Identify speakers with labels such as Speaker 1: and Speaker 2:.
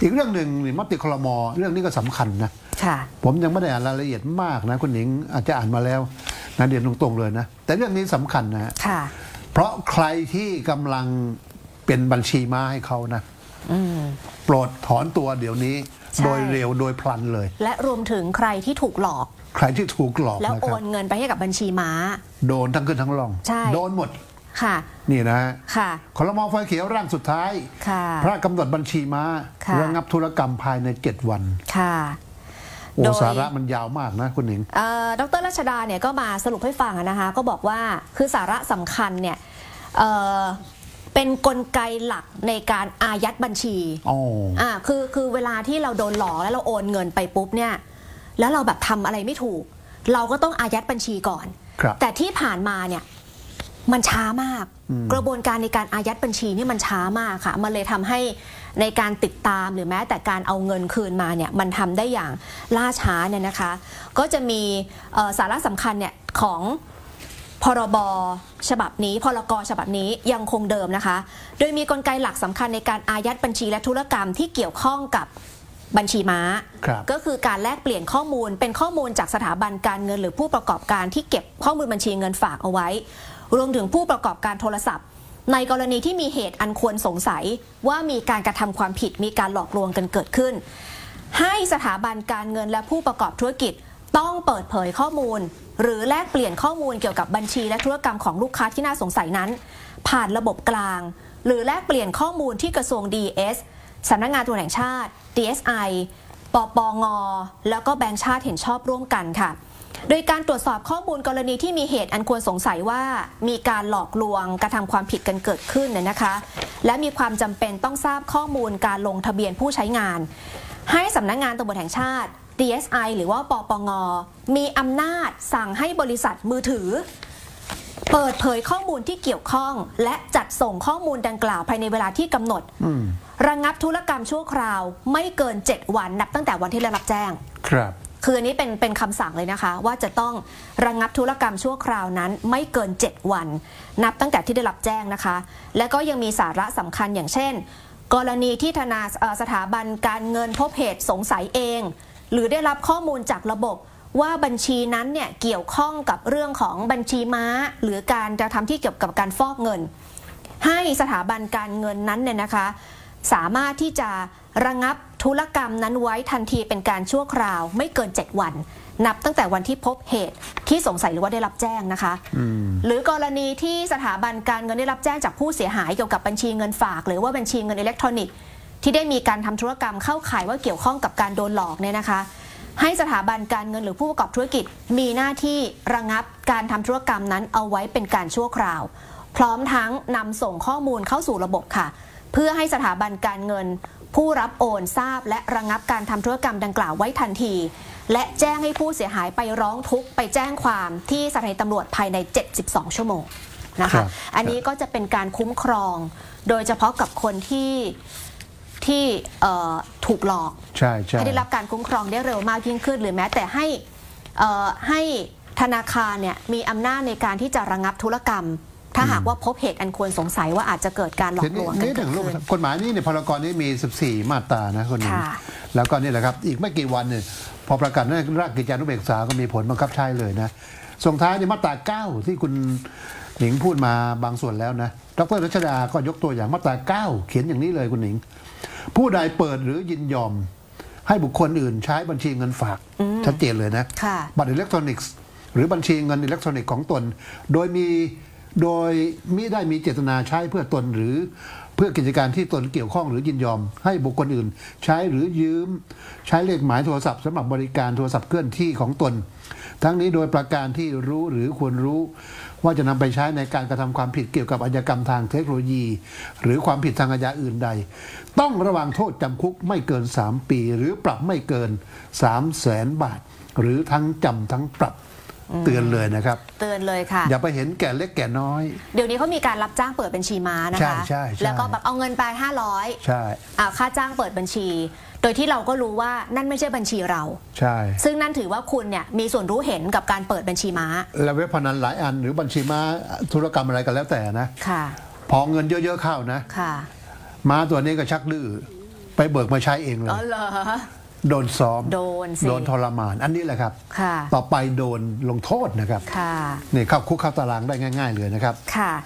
Speaker 1: อีกเรื่องหนึ่งมติครม.เรื่องนี้ก็สำคัญนะผมยังไม่ได้อ่านรายละเอียดมากนะคุณหญิงอาจจะอ่านมาแล้วนะเรียนตรงๆเลยนะแต่เรื่องนี้สำคัญนะเพราะใครที่กำลังเป็นบัญชีม้าให้เขานะโปรดถอนตัวเดี๋ยวนี้โดยเร็วโดยพลันเลย
Speaker 2: และรวมถึงใครที่ถูกหลอก
Speaker 1: ใครที่ถูกหลอก
Speaker 2: แล้วโอนเงินไปให้กับบัญชีม้า
Speaker 1: โดนทั้งขึ้นทั้งล่องโดนหมด
Speaker 2: ค่ะ
Speaker 1: นี่นะครม.ไฟเขียวร่างสุดท้ายพระกำหนดบัญชีม้าระงับธุรกรรมภายใน7 วันโอ้สาระมันยาวมากนะคุณหญิง
Speaker 2: ดร.รัชดาเนี่ยก็มาสรุปให้ฟังนะคะก็บอกว่าคือสาระสำคัญเนี่ยเป็นกลไกหลักในการอายัดบัญชีคือเวลาที่เราโดนหลอกแล้วเราโอนเงินไปปุ๊บเนี่ยแล้วเราแบบทำอะไรไม่ถูกเราก็ต้องอายัดบัญชีก่อนแต่ที่ผ่านมาเนี่ยมันช้ามากกระบวนการในการอายัดบัญชีนี่มันช้ามากค่ะมันเลยทำให้ในการติดตามหรือแม้แต่การเอาเงินคืนมาเนี่ยมันทำได้อย่างล่าช้าเนี่ยนะคะก็จะมีสาระสำคัญเนี่ยของพรบฉบับนี้พรกฉบับนี้ยังคงเดิมนะคะโดยมีกลไกหลักสำคัญในการอายัดบัญชีและธุรกรรมที่เกี่ยวข้องกับบัญชีม้าก็คือการแลกเปลี่ยนข้อมูลเป็นข้อมูลจากสถาบันการเงินหรือผู้ประกอบการที่เก็บข้อมูลบัญชีเงินฝากเอาไว้รวมถึงผู้ประกอบการโทรศัพท์ในกรณีที่มีเหตุอันควรสงสัยว่ามีการกระทำความผิดมีการหลอกลวงกันเกิดขึ้นให้สถาบันการเงินและผู้ประกอบธุรกิจต้องเปิดเผยข้อมูลหรือแลกเปลี่ยนข้อมูลเกี่ยวกับบัญชีและธุรกรรมของลูกค้าที่น่าสงสัยนั้นผ่านระบบกลางหรือแลกเปลี่ยนข้อมูลที่กระทรวง DS สำนักงานตำรวจแห่งชาติ DSI ปปง.แล้วก็แบงก์ชาติเห็นชอบร่วมกันค่ะโดยการตรวจสอบข้อมูลกรณีที่มีเหตุอันควรสงสัยว่ามีการหลอกลวงกระทำความผิดกันเกิดขึ้นนะคะและมีความจำเป็นต้องทราบข้อมูลการลงทะเบียนผู้ใช้งานให้สำนักงานตำรวจแห่งชาติ DSI หรือว่าปปง.มีอำนาจสั่งให้บริษัทมือถือเปิดเผยข้อมูลที่เกี่ยวข้องและจัดส่งข้อมูลดังกล่าวภายในเวลาที่กำหนดระงับธุรกรรมชั่วคราวไม่เกิน7 วันนับตั้งแต่วันที่ได้รับแจ้งคืออันนี้เป็นคำสั่งเลยนะคะว่าจะต้องระงับธุรกรรมชั่วคราวนั้นไม่เกิน7 วันนับตั้งแต่ที่ได้รับแจ้งนะคะและก็ยังมีสาระสำคัญอย่างเช่นกรณีที่สถาบันการเงินพบเหตุสงสัยเองหรือได้รับข้อมูลจากระบบว่าบัญชีนั้นเนี่ยเกี่ยวข้องกับเรื่องของบัญชีม้าหรือการกระทำที่เกี่ยวกับการฟอกเงินให้สถาบันการเงินนั้นเนี่ยนะคะสามารถที่จะระงับธุรกรรมนั้นไว้ทันทีเป็นการชั่วคราวไม่เกิน7 วันนับตั้งแต่วันที่พบเหตุที่สงสัยหรือว่าได้รับแจ้งนะคะหรือกรณีที่สถาบันการเงินได้รับแจ้งจากผู้เสียหายเกี่ยวกับบัญชีเงินฝากหรือว่าบัญชีเงินอิเล็กทรอนิกส์ที่ได้มีการทำธุรกรรมเข้าข่ายว่าเกี่ยวข้องกับการโดนหลอกเนี่ยนะคะให้สถาบันการเงินหรือผู้ประกอบธุรกิจมีหน้าที่ระงับการทำธุรกรรมนั้นเอาไว้เป็นการชั่วคราวพร้อมทั้งนำส่งข้อมูลเข้าสู่ระบบค่ะเพื่อให้สถาบันการเงินผู้รับโอนทราบและระงับการทำธุรกรรมดังกล่าวไว้ทันทีและแจ้งให้ผู้เสียหายไปร้องทุกข์ไปแจ้งความที่สถานีตำรวจภายใน72 ชั่วโมงนะคะอันนี้ก็จะเป็นการคุ้มครองโดยเฉพาะกับคนที่ถูกหลอกให้ได้รับการคุ้มครองได้เร็วมากยิ่งขึ้นหรือแม้แต่ให้ธนาคารเนี่ยมีอำนาจในการที่จะระงับธุรกรรมถ้าหากว่าพบเหตุอันควรสงสัยว่าอาจจะเกิดการหลอกลวงกันเกิดขึ้น
Speaker 1: กฎหมายนี้ในพรกนี้มี14 มาตรานะคนนี้แล้วก็นี่แหละครับอีกไม่กี่วันเนี่ยพอประกาศราชกิจจานุเบกษาก็มีผลบังคับใช้เลยนะส่งท้ายในมาตรา9ที่คุณหนิงพูดมาบางส่วนแล้วนะดร.รัชดาก็ยกตัวอย่างมาตรา9เขียนอย่างนี้เลยคุณหนิงผู้ใดเปิดหรือยินยอมให้บุคคลอื่นใช้บัญชีเงินฝากชัดเจนเลยนะบัตรอิเล็กทรอนิกส์หรือบัญชีเงินอิเล็กทรอนิกส์ของตนโดยมิได้มีเจตนาใช้เพื่อตนหรือเพื่อกิจการที่ตนเกี่ยวข้องหรือยินยอมให้บุคคลอื่นใช้หรือยืมใช้เลขหมายโทรศัพท์สำหรับบริการโทรศัพท์เคลื่อนที่ของตนทั้งนี้โดยประการที่รู้หรือควรรู้ว่าจะนำไปใช้ในการกระทำความผิดเกี่ยวกับอาชญากรรมทางเทคโนโลยีหรือความผิดทางอาญาอื่นใดต้องระวังโทษจำคุกไม่เกิน3 ปีหรือปรับไม่เกิน300,000 บาทหรือทั้งจำทั้งปรับเตือนเลยนะครับ
Speaker 2: เตือนเลยค่ะ
Speaker 1: อย่าไปเห็นแก่เล็กแก่น้อย
Speaker 2: เดี๋ยวนี้เขามีการรับจ้างเปิดบัญชีม้านะคะแล้วก็แบบเอาเงินไป500ใช่ค่าจ้างเปิดบัญชีโดยที่เราก็รู้ว่านั่นไม่ใช่บัญชีเรา
Speaker 1: ใช่
Speaker 2: ซึ่งนั่นถือว่าคุณเนี่ยมีส่วนรู้เห็นกับการเปิดบัญชีม้า
Speaker 1: และเว็บพนันหลายอันหรือบัญชีม้าธุรกรรมอะไรกันแล้วแต่นะพอเงินเยอะๆเข้านะม้าตัวนี้ก็ชักดื้อไปเบิกมาใช้เองเลย
Speaker 2: อ๋อเหรอ
Speaker 1: โดนซ้อม
Speaker 2: โดนสิ
Speaker 1: โดนทรมานอันนี้แหละครับ
Speaker 2: ค่ะ
Speaker 1: ต่อไปโดนลงโทษนะครับ
Speaker 2: ค่ะ
Speaker 1: นี่เข้าคุกเข้าตารางได้ง่าย ๆเลยนะครับ
Speaker 2: ค่ะ